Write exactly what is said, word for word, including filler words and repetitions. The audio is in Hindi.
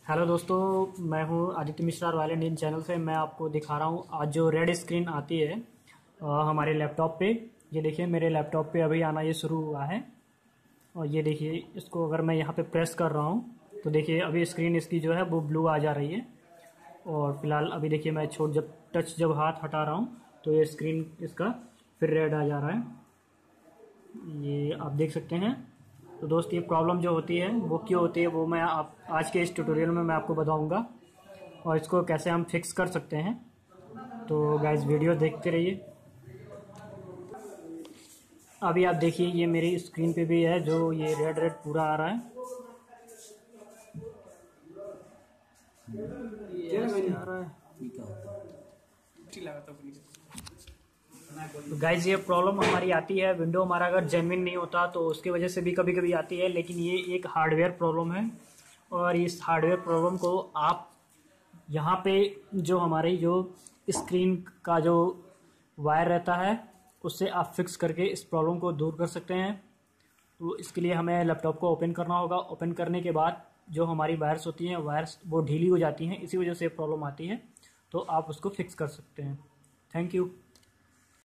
हेलो दोस्तों, मैं हूं Aditya Mishra royal Indian channel से। मैं आपको दिखा रहा हूं आज जो रेड स्क्रीन आती है अ, हमारे लैपटॉप पे। ये देखिए मेरे लैपटॉप पे अभी आना ये शुरू हुआ है। और ये देखिए इसको अगर मैं यहाँ पे प्रेस कर रहा हूँ तो देखिए अभी स्क्रीन इसकी जो है वो ब्लू आ जा रही है। और फिलहाल अभी देखिए मैं छोड़ जब टच जब हाथ हटा रहा हूँ तो ये स्क्रीन इसका फिर रेड आ जा रहा है, ये आप देख सकते हैं। तो दोस्त ये प्रॉब्लम जो होती है वो क्यों होती है वो मैं आप आज के इस ट्यूटोरियल में मैं आपको बताऊंगा और इसको कैसे हम फिक्स कर सकते हैं। तो गाइस वीडियो देखते रहिए। अभी आप देखिए ये मेरी स्क्रीन पे भी है जो ये रेड रेड पूरा आ रहा है। ये ऐसे आ रहा है। तो गाइज ये प्रॉब्लम हमारी आती है, विंडो हमारा अगर जेन्युइन नहीं होता तो उसकी वजह से भी कभी कभी आती है, लेकिन ये एक हार्डवेयर प्रॉब्लम है। और इस हार्डवेयर प्रॉब्लम को आप यहाँ पे जो हमारी जो स्क्रीन का जो वायर रहता है उससे आप फिक्स करके इस प्रॉब्लम को दूर कर सकते हैं। तो इसके लिए हमें लैपटॉप को ओपन करना होगा। ओपन करने के बाद जो हमारी वायर्स होती हैं वायर्स वो ढीली हो जाती हैं, इसी वजह से प्रॉब्लम आती है। तो आप उसको फिक्स कर सकते हैं। Thank you.